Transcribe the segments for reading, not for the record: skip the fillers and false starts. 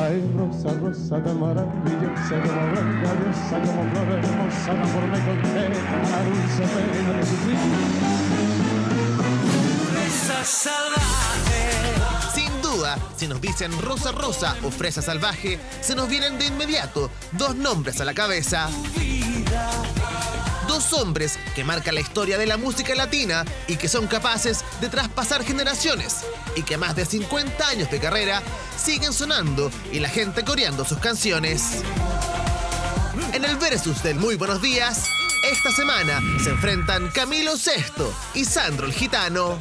Ay, rosa, rosa tan maravillosa como blanca diosa, como flor hermosa, tan por me condena, dulce pena de sufrir. Fresa salvaje. Sin duda, si nos dicen Rosa Rosa o Fresa Salvaje, se nos vienen de inmediato dos nombres a la cabeza. Dos hombres que marcan la historia de la música latina y que son capaces de traspasar generaciones y que a más de 50 años de carrera siguen sonando y la gente coreando sus canciones. En el versus del Muy Buenos Días, esta semana se enfrentan Camilo Sesto y Sandro el Gitano.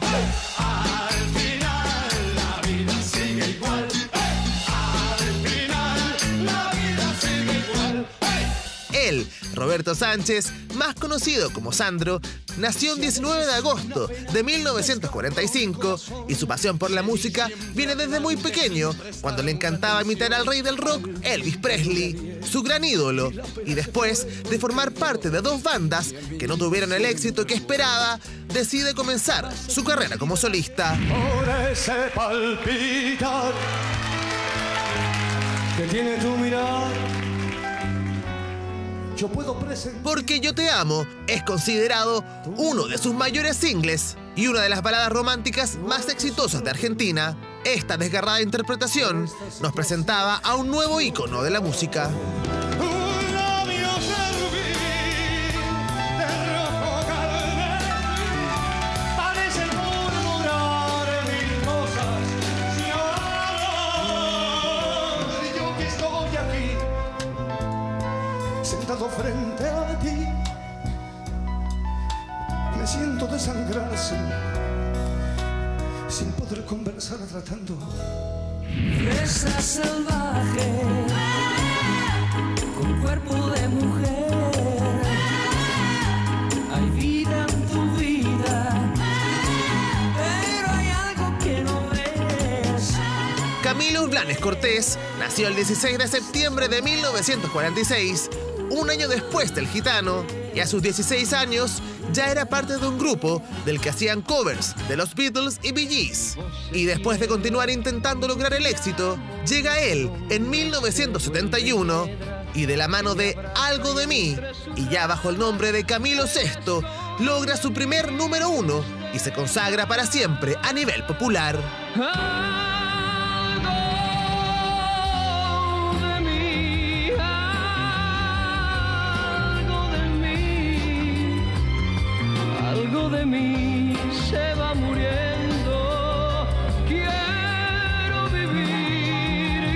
Él, Roberto Sánchez, más conocido como Sandro, nació el 19 de agosto de 1945 y su pasión por la música viene desde muy pequeño, cuando le encantaba imitar al rey del rock, Elvis Presley, su gran ídolo, y después de formar parte de dos bandas que no tuvieron el éxito que esperaba, decide comenzar su carrera como solista. Por ese palpitar que tiene tu mirar, yo puedo presentar. Porque Yo Te Amo es considerado uno de sus mayores singles y una de las baladas románticas más exitosas de Argentina. Esta desgarrada interpretación nos presentaba a un nuevo ícono de la música. Un labio serví de rojo calder, parece murmurar mil cosas sin hablar. Yo que estoy aquí sentado frente a ti, me siento desangrarse sin poder conversar tratando. Fresa salvaje, con cuerpo de mujer. Hay vida en tu vida, pero hay algo que no ves. Camilo Blanes Cortés nació el 16 de septiembre de 1946, un año después del Gitano, y a sus 16 años ya era parte de un grupo del que hacían covers de los Beatles y Bee Gees. Y después de continuar intentando lograr el éxito, llega él en 1971 y de la mano de Algo de Mí, y ya bajo el nombre de Camilo Sesto, logra su primer número 1 y se consagra para siempre a nivel popular. Algo de mí se va muriendo. Quiero vivir,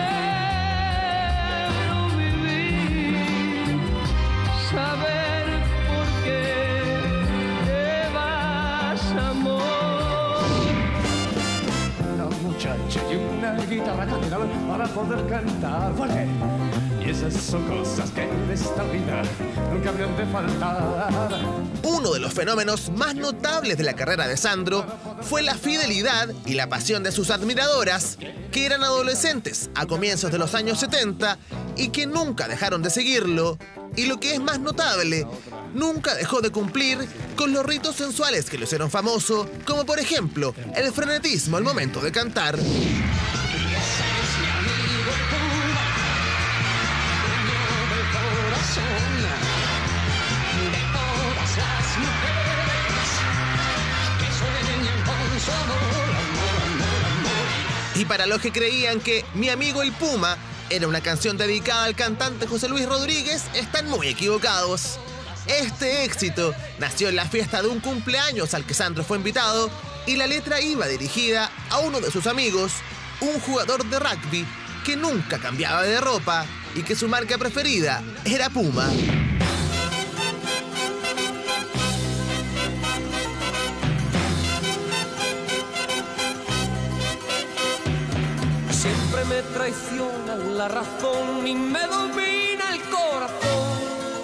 saber por qué te vas, amor. Una muchacha y una guitarra cantaban para poder cantar, ¿vale? Y esas son cosas que en esta vida nunca habrían de faltar. Uno de los fenómenos más notables de la carrera de Sandro fue la fidelidad y la pasión de sus admiradoras, que eran adolescentes a comienzos de los años 70 y que nunca dejaron de seguirlo. Y lo que es más notable, nunca dejó de cumplir con los ritos sensuales que lo hicieron famoso, como por ejemplo el frenetismo al momento de cantar. Y para los que creían que Mi Amigo el Puma era una canción dedicada al cantante José Luis Rodríguez, están muy equivocados. Este éxito nació en la fiesta de un cumpleaños al que Sandro fue invitado y la letra iba dirigida a uno de sus amigos, un jugador de rugby que nunca cambiaba de ropa y que su marca preferida era Puma. Siempre me traiciona la razón y me domina el corazón.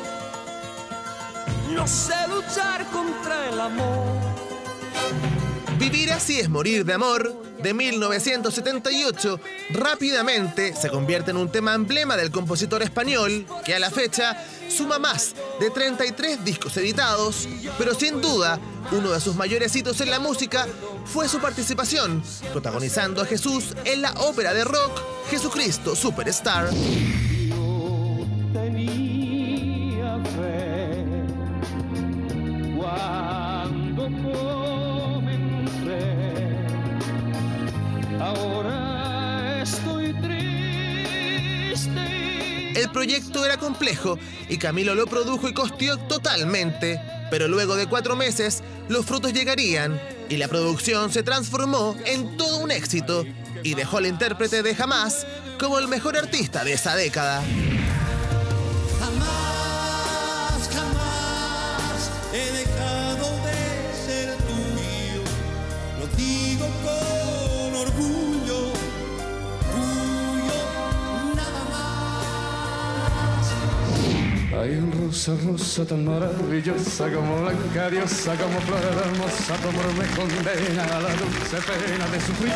No sé luchar contra el amor. Vivir así es morir de amor, de 1978, rápidamente se convierte en un tema emblema del compositor español, que a la fecha suma más de 33 discos editados, pero sin duda, uno de sus mayores hitos en la música fue su participación, protagonizando a Jesús en la ópera de rock Jesucristo Superstar. Yo tenía fe cuando comencé, ahora estoy triste. El proyecto era complejo y Camilo lo produjo y costeó totalmente, pero luego de 4 meses los frutos llegarían y la producción se transformó en todo un éxito y dejó al intérprete de Jamás como el mejor artista de esa década. Jamás, jamás he dejado de ser tuyo, lo digo con orgullo, tuyo nada más. Hay una rosa, rosa tan maravillosa como blanca diosa, como flor hermosa, tu amor me condena a la dulce pena de sufrir.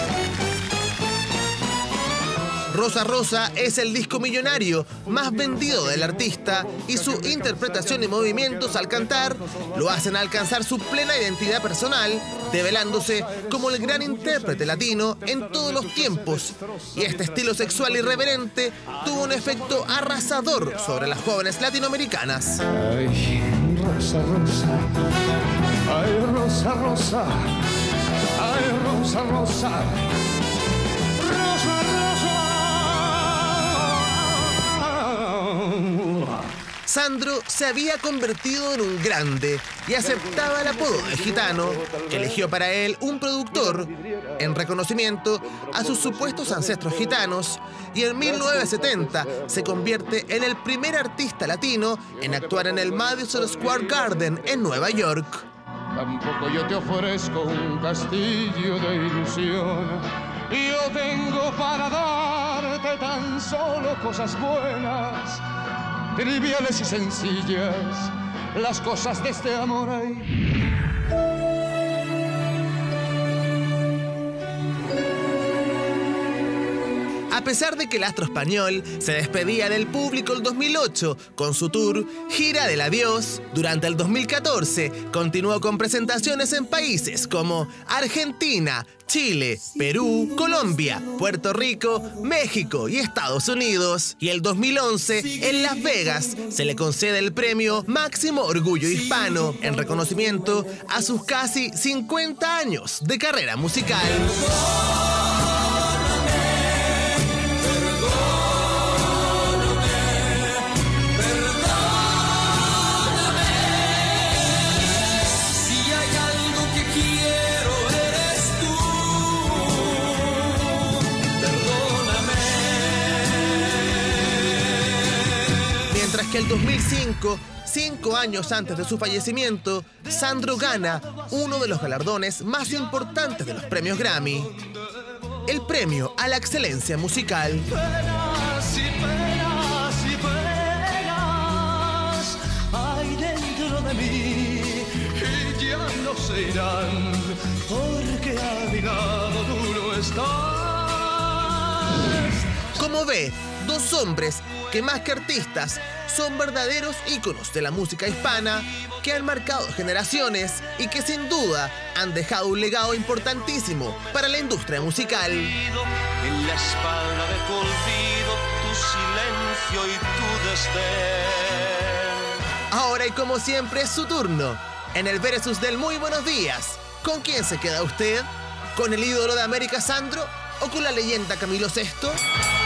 Rosa Rosa es el disco millonario más vendido del artista y su interpretación y movimientos al cantar lo hacen alcanzar su plena identidad personal, develándose como el gran intérprete latino en todos los tiempos. Y este estilo sexual irreverente tuvo un efecto arrasador sobre las jóvenes latinoamericanas. Ay, rosa, rosa, ay, rosa, rosa, ay, rosa, rosa, rosa, rosa. Sandro se había convertido en un grande y aceptaba el apodo de gitano, que eligió para él un productor en reconocimiento a sus supuestos ancestros gitanos, y en 1970 se convierte en el primer artista latino en actuar en el Madison Square Garden en Nueva York. Tampoco yo te ofrezco un castillo de ilusión. Yo tengo para darte tan solo cosas buenas, triviales y sencillas, las cosas de este amor ahí. A pesar de que el astro español se despedía del público el 2008 con su tour Gira del Adiós, durante el 2014 continuó con presentaciones en países como Argentina, Chile, Perú, Colombia, Puerto Rico, México y Estados Unidos. Y el 2011, en Las Vegas, se le concede el premio Máximo Orgullo Hispano en reconocimiento a sus casi 50 años de carrera musical. Mientras que el 2005, 5 años antes de su fallecimiento, Sandro gana uno de los galardones más importantes de los premios Grammy, el premio a la excelencia musical. Penas y penas y penas hay dentro de mí y ya no se irán porque a mi lado tú no estás. Como ve, 2 hombres que más que artistas son verdaderos íconos de la música hispana, que han marcado generaciones y que sin duda han dejado un legado importantísimo para la industria musical. En la espalda de tu olvido, tu silencio y tu desdén. Ahora y como siempre es su turno. En el versus del Muy Buenos Días, ¿con quién se queda usted? ¿Con el ídolo de América Sandro o con la leyenda Camilo VI?